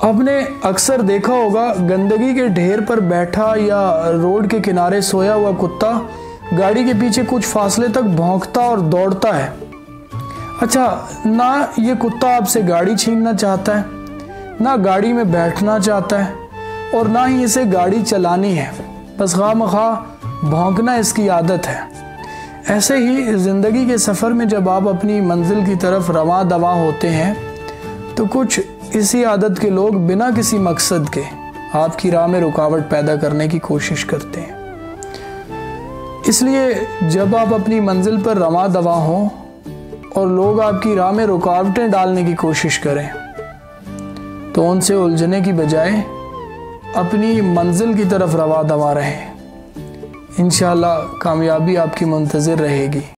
आपने अक्सर देखा होगा गंदगी के ढेर पर बैठा या रोड के किनारे सोया हुआ कुत्ता गाड़ी के पीछे कुछ फासले तक भौंकता और दौड़ता है। अच्छा, ना ये कुत्ता आपसे गाड़ी छीनना चाहता है, ना गाड़ी में बैठना चाहता है और ना ही इसे गाड़ी चलानी है, बस खामखा भौंकना इसकी आदत है। ऐसे ही ज़िंदगी के सफ़र में जब आप अपनी मंजिल की तरफ रवां दवा होते हैं तो कुछ इसी आदत के लोग बिना किसी मकसद के आपकी राह में रुकावट पैदा करने की कोशिश करते हैं। इसलिए जब आप अपनी मंजिल पर रवां दवा हों और लोग आपकी राह में रुकावटें डालने की कोशिश करें तो उनसे उलझने की बजाय अपनी मंजिल की तरफ रवां दवा रहें। इंशाअल्लाह कामयाबी आपकी मुंतज़िर रहेगी।